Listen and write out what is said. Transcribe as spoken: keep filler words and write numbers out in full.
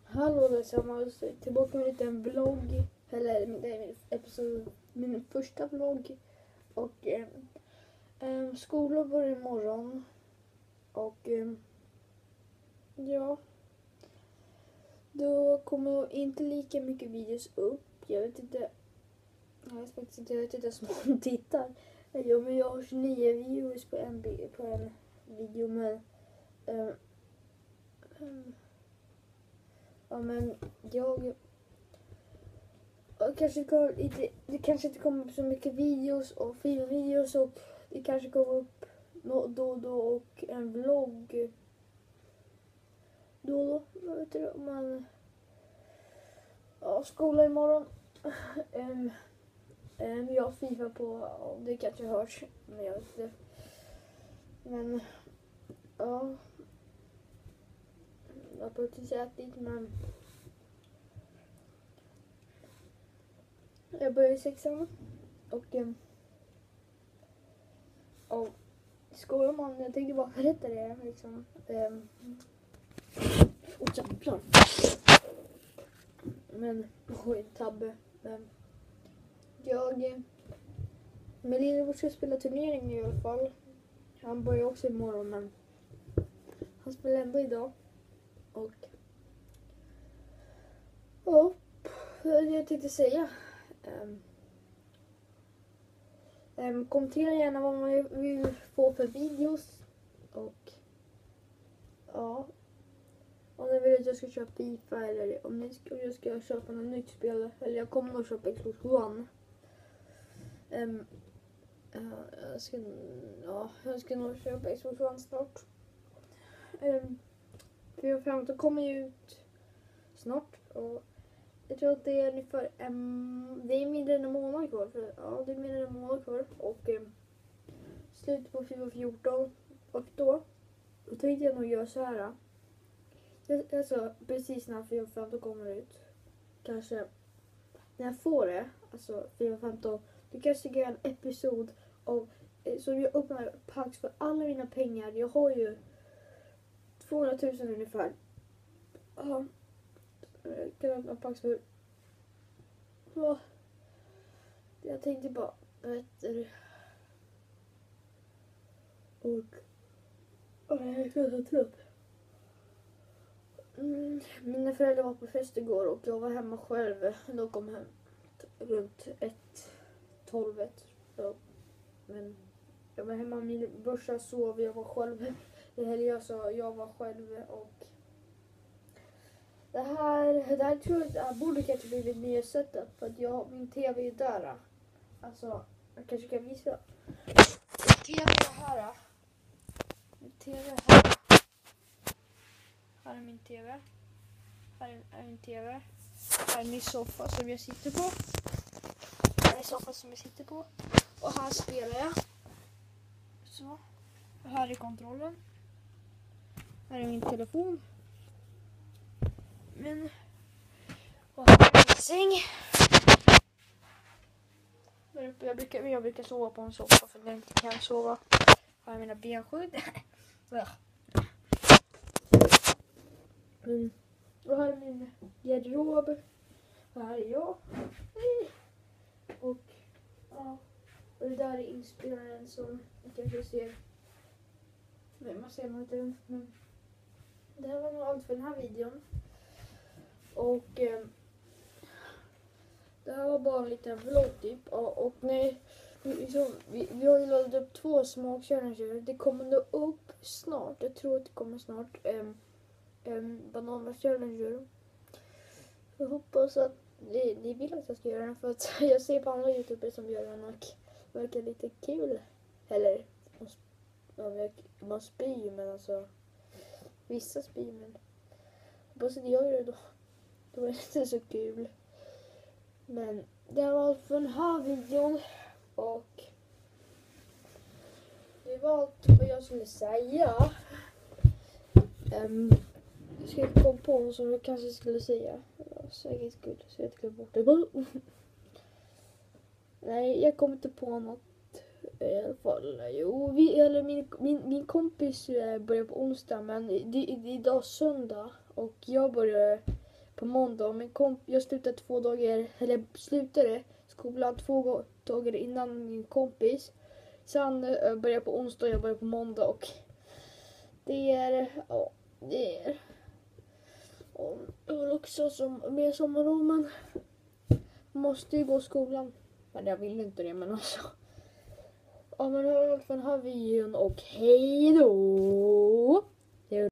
Hallå allesammans, tillbaka med en liten vlogg, eller det är min episod, min första vlogg. Och eh, eh, skolan börjar imorgon och eh, ja, då kommer inte lika mycket videos upp. Jag vet inte, jag vet faktiskt inte, jag vet inte så många tittar. Jo, men jag har tjugonio views på en, på en video, men eh, um, ja, men jag, jag kanske kommer inte, det kanske inte kommer upp så mycket videos och filmvideos, och det kanske kommer upp då och då och en vlogg då och då, vet du, men ja, skola imorgon. um, um, jag fifar på, det kanske hörs, men jag vet inte, men ja, jag har precis ätit, men jag börjar i sexan och um, och skolan man, jag tänkte bara berätta det liksom. Um, och jävlar. Men oj, tabbe. Men jag med lillebror ska spela turnering i alla fall. Han börjar också imorgon, men han spelar ändå idag. Och ja, jag tänkte säga. Um, um, kommentera gärna vad man vill få för videos. Och ja, om ni vill att jag ska köpa FIFA, eller om, ni ska, om jag ska köpa något nytt spel, eller jag kommer nog köpa Xbox One. Um, uh, jag, ska, ja, jag ska nog köpa Xbox One snart. Um, fyra femton kommer ju ut snart, och jag tror att det är ungefär um, det är mindre än en månad kvar. För, ja, det är mindre än en månad kvar. Och um, slutet på fyra fjorton. Och då, då tänkte jag nog göra så här. Jag, alltså, precis när fyra femton kommer ut. Kanske när jag får det. Alltså fyra femton. Då kanske jag gör en episod av, så jag öppnar packs för alla mina pengar. Jag har ju tvåhundratusen ungefär. Ja. Jag kan öppna packs för. Ja. Jag tänkte bara, vet du. Och. Och jag är så trött. Mm, mina föräldrar var på fest igår och jag var hemma själv. De kom hem runt ett, tolv, ett. Så. Men jag var hemma, min brorsa sov, jag var själv. Det helgen, så jag var själv. Och det här, det här tror jag, jag borde kanske bli ett nya setup, för att jag, min tv är där. Alltså, jag kanske kan visa. Min tv är här. Min tv är här. Här är min tv. Här är min tv. Här är min soffa som jag sitter på. Här är soffan som jag sitter på. Och här spelar jag. Så. Och här är kontrollen. Här är min telefon. Men. Och här är min säng. Jag brukar, jag brukar sova på en soffa för jag inte kan sova. Här är mina benskydd. Mm. Och här är min garderob. Och här är jag. Och ja, och det där är inspelaren som jag kanske ser. Men man ser nog inte. Men det här var nog allt för den här videon. Och eh, det här var bara en liten vlogg typ. Och, och nej, liksom, vi, vi har ju laddat upp två smakchallenger. Det kommer nog upp snart. Jag tror att det kommer snart. Um, um, Bananas-challenger. Jag hoppas att ni, ni vill att jag ska göra den. För att jag ser på andra youtubers som gör den och det verkar lite kul. Eller man, man spyr, men alltså vissa spyr, men hoppas att jag gör det då. Då är det inte så kul. Men det var allt för den här videon. Och det var allt vad jag skulle säga. Um, jag ska inte komma på något som jag kanske skulle säga. Det var säkert kul, så jag glömde bort det. Nej, jag kommer inte på något i alla fall. Jo, vi, eller min, min, min kompis börjar på onsdag, men det, det är idag söndag. Och jag börjar på måndag. Och min komp jag slutade två dagar, eller slutade skolan två dagar innan min kompis. Sen äh, började jag på onsdag och jag började på måndag. Och det är, ja, det är. Och jag vill också som, med sommarlov, men måste ju gå i skolan. Men jag vill inte det, men alltså. Ja, men det var i alla fall den här videon och hej då!